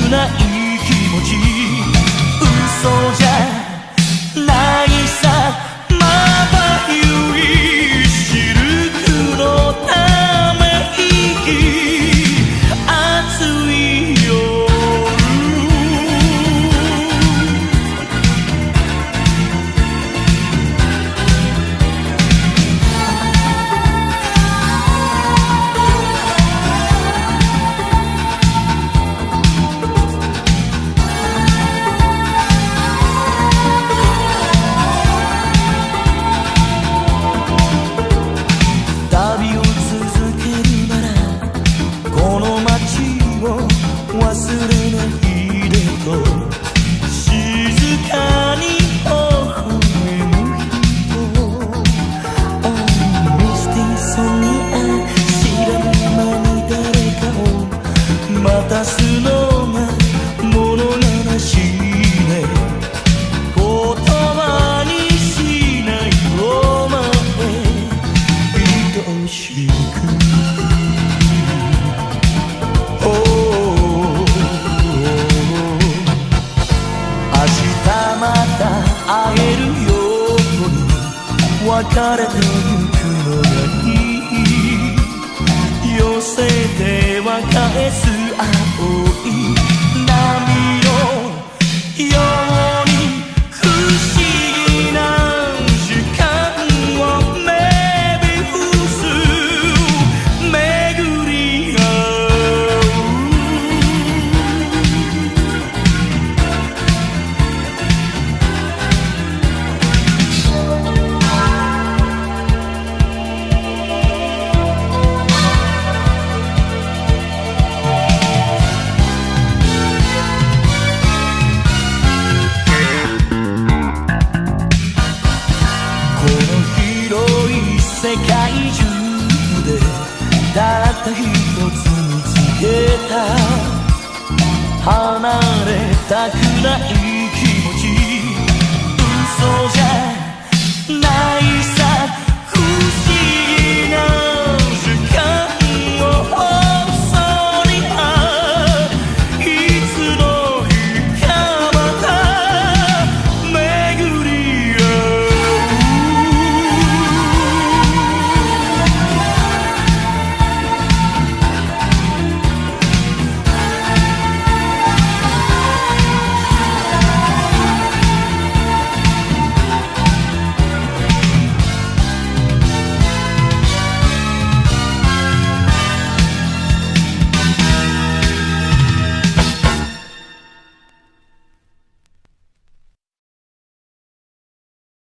ない気持ち嘘じゃないさまばゆいシルクのため息熱い夜忘れないでと静かに微笑む人 Oh, Misty そんな知らぬ間に誰かを待たすのが物悲しいね言葉にしないお前愛しく会えるように別れてゆくのがいい寄せては返す青い波のように不思議な時間をメビウス巡り合う世界中でたった一つ見つけた離れたくない